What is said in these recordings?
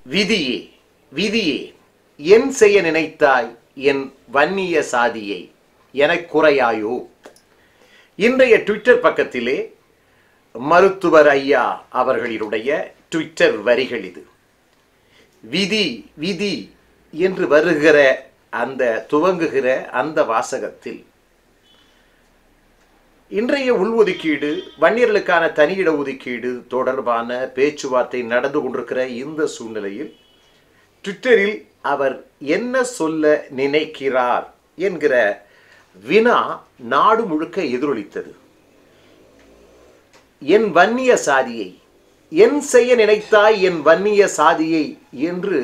விதியே விதியே என் செய்ய நினைத்தாய் என் வன்னிய சாதியை எனக் குறையாயோ. இன்றைய ட்விட்டர் பக்கத்திலே மருத்துவர் ஐயா அவர்களினுடைய ட்விட்டர் வரிகள் இது. விதி விதி என்று வருகிற அந்த துவங்குகிற அந்த வாசகத்தில் இன்றைய உள்ஒதுக்கீடு, வன்னியர்களுக்கான தனியிட ஒதுக்கீடு தொடர்பான பேச்சுவார்த்தை நடந்து கொண்டிருக்கிற இந்த சூழ்நிலையில் ட்விட்டரில் அவர் என்ன சொல்ல நினைக்கிறார் என்கிற வினா நாடு முழுக்க எதிரொலித்தது. என் வன்னிய சாதியை, என் செய்ய நினைத்தாய் என் வன்னிய சாதியை என்று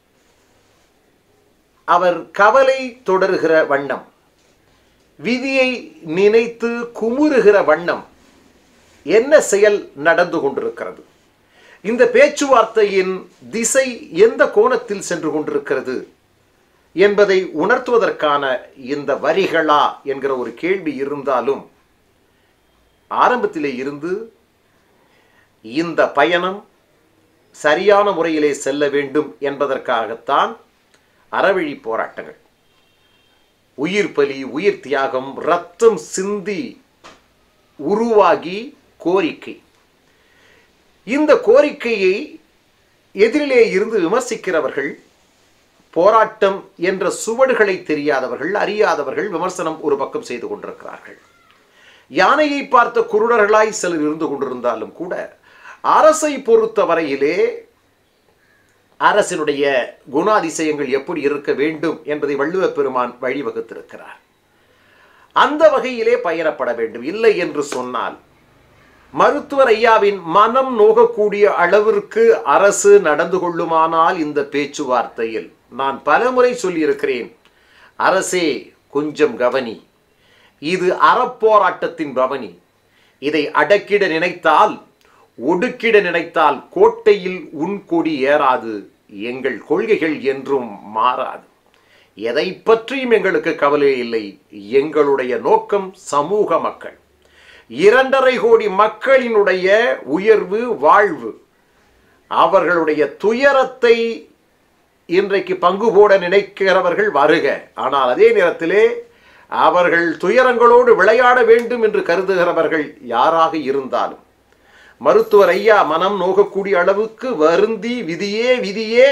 அவர் கவலை தொடர்கிற வண்ணம், விதியை நினைத்து குமுறுகிற வண்ணம் என்ன செயல் நடந்து கொண்டிருக்கிறது, இந்த பேச்சுவார்த்தையின் திசை எந்த கோணத்தில் சென்று கொண்டிருக்கிறது என்பதை உணர்த்துவதற்கான இந்த வரிகளா என்கிற ஒரு கேள்வி இருந்தாலும், ஆரம்பத்திலே இருந்து இந்த பயணம் சரியான முறையிலே செல்ல வேண்டும் என்பதற்காகத்தான் அறவழி போராட்டங்கள், உயிர் பலி, உயிர் தியாகம், ரத்தம் சிந்தி உருவாகி கோரிக்கை. இந்த கோரிக்கையை எதிரிலே இருந்து விமர்சிக்கிறவர்கள், போராட்டம் என்ற சுவடுகளை தெரியாதவர்கள், அறியாதவர்கள் விமர்சனம் ஒரு பக்கம் செய்து கொண்டிருக்கிறார்கள். யானையை பார்த்த குருடர்களாய் சிலர் இருந்து கொண்டிருந்தாலும் கூட, அரசை பொறுத்த வரையிலே அரசினுடைய குணாதிசயங்கள் எப்படி இருக்க வேண்டும் என்பதை வள்ளுவ பெருமான் வழிவகுத்திருக்கிறார். அந்த வகையிலே பயணப்பட வேண்டும். இல்லை என்று சொன்னால் மருத்துவர் ஐயாவின் மனம் நோகக்கூடிய அளவிற்கு அரசு நடந்து கொள்ளுமானால் இந்த பேச்சுவார்த்தையில், நான் பலமுறை சொல்லியிருக்கிறேன், அரசே கொஞ்சம் கவனி, இது அறப்போராட்டத்தின் கவனி. இதை அடக்கிட நினைத்தால், ஒடுக்கிட நினைத்தால் கோட்டையில் உன் கொடி ஏறாது, எங்கள் கொள்கைகள் என்றும் மாறாது. எதை பற்றியும் எங்களுக்கு கவலை இல்லை. எங்களுடைய நோக்கம் சமூக மக்கள், 2.5 கோடி மக்களினுடைய உயர்வு, வாழ்வு. அவர்களுடைய துயரத்தை இன்றைக்கு பங்கு போட நினைக்கிறவர்கள் வருக. ஆனால் அதே நேரத்திலே அவர்கள் துயரங்களோடு விளையாட வேண்டும் என்று கருதுகிறவர்கள் யாராக இருந்தாலும், மருத்துவர் ஐயா மனம் நோகக்கூடிய அளவுக்கு வருந்தி, விதியே விதியே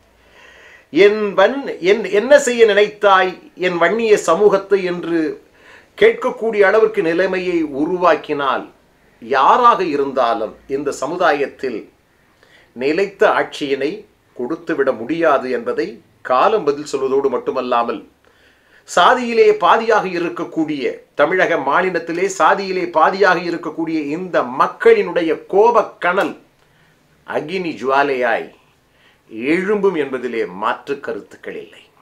என்ன செய்ய நினைத்தாய் என் வன்னிய சமூகத்தை என்று கேட்கக்கூடிய அளவிற்கு நிலைமையை உருவாக்கினால், யாராக இருந்தாலும் இந்த சமுதாயத்தில் நிலைத்த ஆட்சியினை கொடுத்துவிட முடியாது என்பதை காலம் பதில் சொல்வதோடு மட்டுமல்லாமல், சாதியிலே பாதியாக இருக்கக்கூடிய, தமிழக மாநிலத்திலே சாதியிலே பாதியாக இருக்கக்கூடிய இந்த மக்களினுடைய கோபக்கணல் அக்னி ஜுவாலையாய் எழும்பும் என்பதிலே மாற்று கருத்துக்கள் இல்லை.